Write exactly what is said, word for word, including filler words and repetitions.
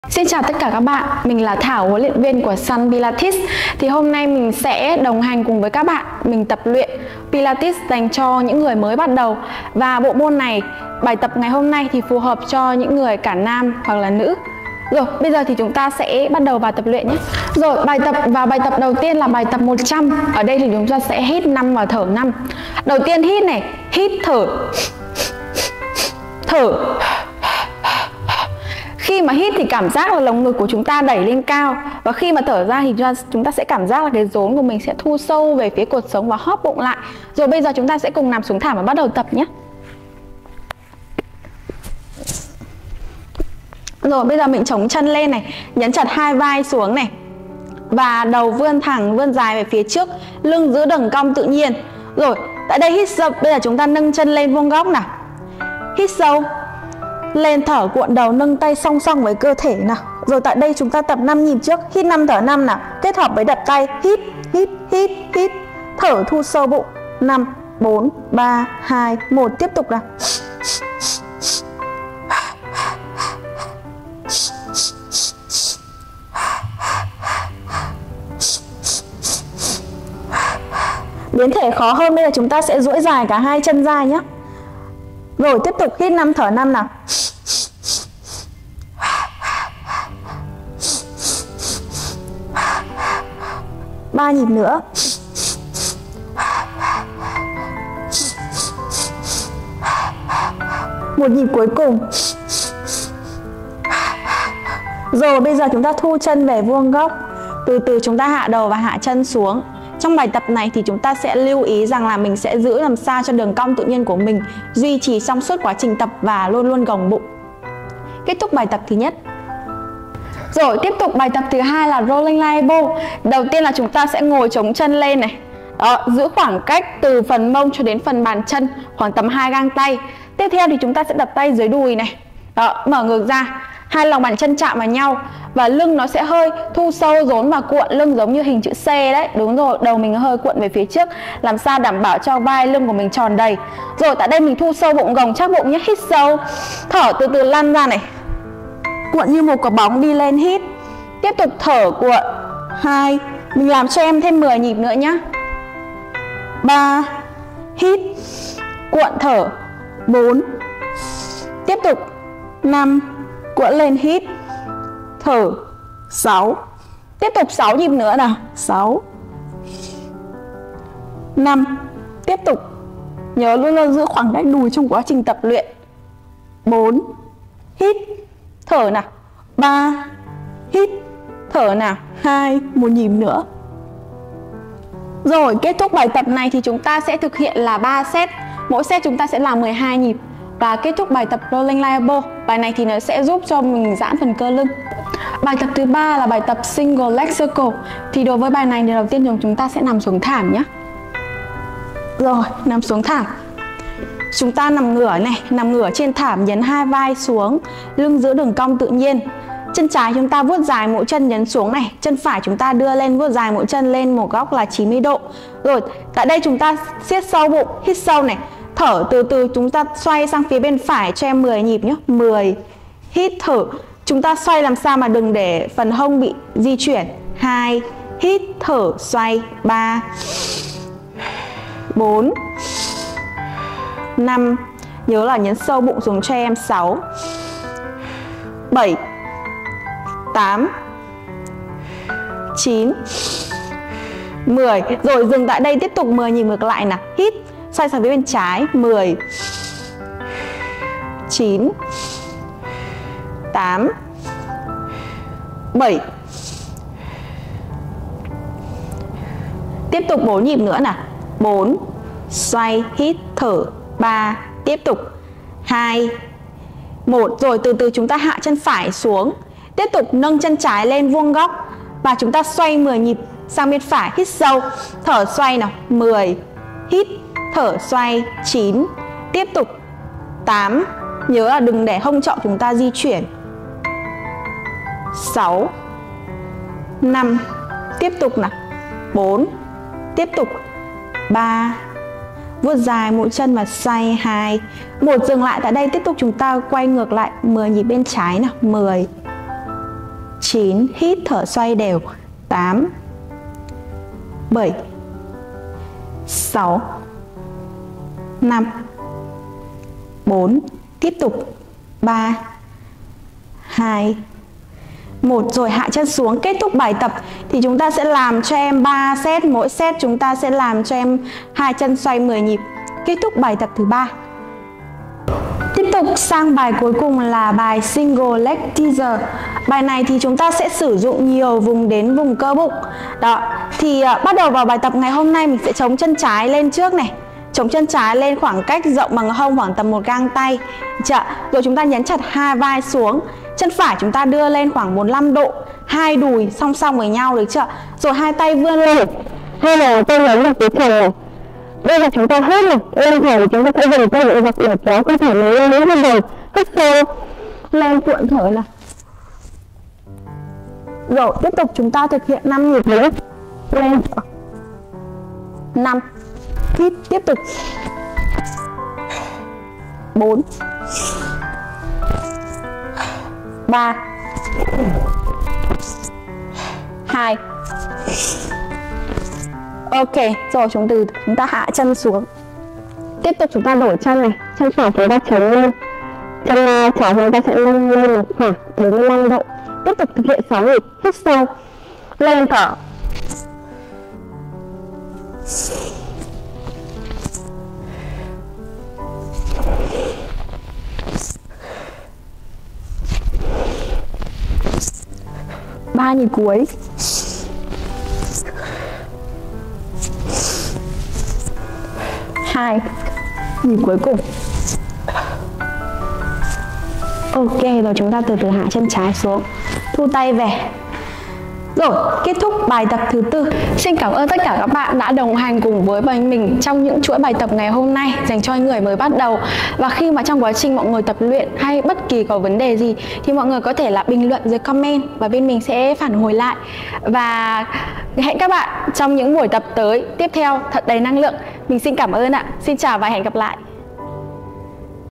Xin chào tất cả các bạn, mình là Thảo, huấn luyện viên của Sun Pilates. Thì hôm nay mình sẽ đồng hành cùng với các bạn mình tập luyện Pilates dành cho những người mới bắt đầu. Và bộ môn này, bài tập ngày hôm nay thì phù hợp cho những người cả nam hoặc là nữ. Rồi, bây giờ thì chúng ta sẽ bắt đầu vào tập luyện nhé. Rồi, bài tập và bài tập đầu tiên là bài tập một trăm. Ở đây thì chúng ta sẽ hít năm và thở năm. Đầu tiên hít này, hít thở. Thở. Khi mà hít thì cảm giác là lồng ngực của chúng ta đẩy lên cao, và khi mà thở ra thì chúng ta sẽ cảm giác là cái rốn của mình sẽ thu sâu về phía cột sống và hóp bụng lại. Rồi bây giờ chúng ta sẽ cùng nằm xuống thảm và bắt đầu tập nhé. Rồi bây giờ mình chống chân lên này, nhấn chặt hai vai xuống này, và đầu vươn thẳng, vươn dài về phía trước, lưng giữ đường cong tự nhiên. Rồi tại đây hít sâu, bây giờ chúng ta nâng chân lên vuông góc nào. Hít sâu lên, thở cuộn đầu, nâng tay song song với cơ thể nào. Rồi tại đây chúng ta tập năm nhịp trước, hít năm thở năm nào, kết hợp với đặt tay, hít hít hít hít, thở thu sâu bụng. Năm, bốn, ba, hai, một, tiếp tục nào. Biến thể khó hơn, bây giờ chúng ta sẽ duỗi dài cả hai chân ra nhé. Rồi tiếp tục hít năm thở năm nào. Ba nhịp nữa. Một nhịp cuối cùng. Rồi bây giờ chúng ta thu chân về vuông góc. Từ từ chúng ta hạ đầu và hạ chân xuống. Trong bài tập này thì chúng ta sẽ lưu ý rằng là mình sẽ giữ làm sao cho đường cong tự nhiên của mình duy trì trong suốt quá trình tập và luôn luôn gồng bụng. Kết thúc bài tập thứ nhất. Rồi tiếp tục bài tập thứ hai là rolling line elbow. Đầu tiên là chúng ta sẽ ngồi chống chân lên này. Đó, giữ khoảng cách từ phần mông cho đến phần bàn chân khoảng tầm hai gang tay. Tiếp theo thì chúng ta sẽ đặt tay dưới đùi này. Đó, mở ngược ra, hai lòng bàn chân chạm vào nhau và lưng nó sẽ hơi thu sâu rốn và cuộn lưng giống như hình chữ C đấy. Đúng rồi, đầu mình hơi cuộn về phía trước, làm sao đảm bảo cho vai lưng của mình tròn đầy. Rồi tại đây mình thu sâu bụng, gồng chắc bụng nhé. Hít sâu, thở từ từ lăn ra này, cuộn như một quả bóng đi lên, hít. Tiếp tục thở cuộn. Hai, mình làm cho em thêm mười nhịp nữa nhé. Ba, hít, cuộn thở. Bốn, tiếp tục. Năm, cuộn lên hít, thở. Sáu, tiếp tục sáu nhịp nữa nào. Sáu, năm, tiếp tục. Nhớ luôn luôn giữ khoảng cách đùi trong quá trình tập luyện. Bốn, hít, thở nào. Ba, hít, thở nào. Hai, một nhịp nữa. Rồi kết thúc bài tập này thì chúng ta sẽ thực hiện là ba set. Mỗi set chúng ta sẽ làm mười hai nhịp. Và kết thúc bài tập rolling line elbow. Bài này thì nó sẽ giúp cho mình giãn phần cơ lưng. Bài tập thứ ba là bài tập single leg circle. Thì đối với bài này thì đầu tiên chúng ta sẽ nằm xuống thảm nhé. Rồi, nằm xuống thảm. Chúng ta nằm ngửa này, nằm ngửa trên thảm, nhấn hai vai xuống, lưng giữ đường cong tự nhiên. Chân trái chúng ta vuốt dài mũi chân nhấn xuống này, chân phải chúng ta đưa lên vuốt dài mũi chân lên một góc là chín mươi độ. Rồi, tại đây chúng ta siết sâu bụng, hít sâu này. Thở từ từ chúng ta xoay sang phía bên phải cho em mười nhịp nhé. Mười, hít thở. Chúng ta xoay làm sao mà đừng để phần hông bị di chuyển. Hai, hít thở xoay. Ba, bốn, năm, nhớ là nhấn sâu bụng xuống cho em. Sáu, bảy, tám, chín, mười. Rồi dừng tại đây, tiếp tục mười nhịp ngược lại nào. Hít, xoay sang phía bên trái. Mười, chín, tám, bảy. Tiếp tục bốn nhịp nữa nào. Bốn, xoay, hít, thở. Ba, tiếp tục. Hai, một. Rồi từ từ chúng ta hạ chân phải xuống. Tiếp tục nâng chân trái lên vuông góc. Và chúng ta xoay mười nhịp sang bên phải. Hít sâu, thở xoay nào. Mười, hít, thở xoay. Chín, tiếp tục. Tám, nhớ là đừng để hông trọ chúng ta di chuyển. Sáu, năm, tiếp tục nào. Bốn, tiếp tục. Ba, vuốt dài mũi chân và xoay. Hai, một, dừng lại tại đây. Tiếp tục chúng ta quay ngược lại mười nhịp bên trái nào. Mười, chín, hít thở xoay đều. tám, bảy, sáu, năm, bốn, tiếp tục. ba, hai, một. Rồi hạ chân xuống. Kết thúc bài tập thì chúng ta sẽ làm cho em ba set, mỗi set chúng ta sẽ làm cho em hai chân xoay mười nhịp. Kết thúc bài tập thứ ba. Tiếp tục sang bài cuối cùng là bài single leg teaser. Bài này thì chúng ta sẽ sử dụng nhiều vùng đến vùng cơ bụng. Đó, thì uh, bắt đầu vào bài tập ngày hôm nay mình sẽ chống chân trái lên trước này. Chống chân trái lên khoảng cách rộng bằng hông, khoảng tầm một gang tay. Chạ. Rồi chúng ta nhấn chặt hai vai xuống. Chân phải chúng ta đưa lên khoảng bốn mươi lăm độ, hai đùi song song với nhau, được chưa? Rồi hai tay vươn lên. Hay là tôi nhấn vào phía trần này. Bây giờ chúng ta hít này, lên thở thì chúng ta sẽ dùng tay để dọc để kéo cơ thể lên lên lên đầu, hít sâu, lên cuộn thở này. Rồi tiếp tục chúng ta thực hiện năm nhịp nữa. Lên. năm. Hít tiếp tục. bốn. ba. hai. Ok, rồi chúng từ chúng ta hạ chân xuống. Tiếp tục chúng ta đổi chân này, chân phải chúng ta chống lên, chân trái chúng ta sẽ nâng lên khoảng bốn mươi lăm độ. Tiếp tục thực hiện sáu nhịp, hít sâu, lên thở. Ba nhịp cuối. Hai nhịp cuối cùng. Ok, rồi chúng ta từ từ hạ chân trái xuống, thu tay về. Rồi, kết thúc bài tập thứ tư. Xin cảm ơn tất cả các bạn đã đồng hành cùng với mình trong những chuỗi bài tập ngày hôm nay dành cho những người mới bắt đầu. Và khi mà trong quá trình mọi người tập luyện hay bất kỳ có vấn đề gì thì mọi người có thể là bình luận dưới comment và bên mình sẽ phản hồi lại. Và hẹn các bạn trong những buổi tập tới tiếp theo thật đầy năng lượng. Mình xin cảm ơn ạ. Xin chào và hẹn gặp lại.